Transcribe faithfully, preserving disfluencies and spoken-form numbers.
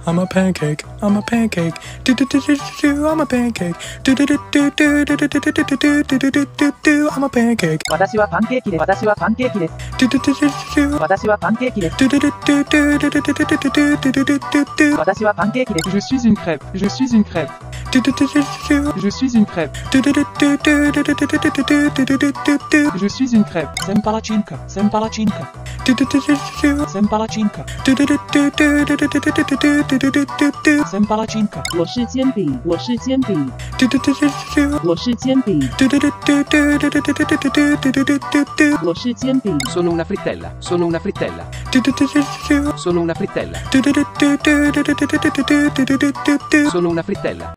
I'm a pancake, I'm a pancake, do-do-do-do-do, I'm a pancake, do-do-do-do-do-do-do-do-do-do-do, I'm a pancake. 私はパンケーキです。私はパンケーキです。 Do-do-do-do-do-do, 私はパンケーキです。 do-do-do-do-do-do-do-do-do-do-do-do. 私はパンケーキです。 Je suis une crêpe. Je suis une crêpe. Do-do-do-do-do-do, Je suis une crêpe. do-do-do-do-do-do-do-do-do-do-do-do. Je suis une crêpe. Sem palacinka. Sem palacinka. Do-do-do-do-do-do, Sem palacinka. do-do-do-do-do-do-do-do-do-do-do. Sem palacinka. 我是煎饼，我是煎饼， Do-do-do-do-do-do, 我是煎饼， do-do-do-do-do-do-do-do-do-do-do. 我是煎饼， Sono una frittella, sono una frittella, Do-do-do-do-do-do, sono una frittella, do-do-do-do-do-do-do-do-do-do-do. sono una frittella.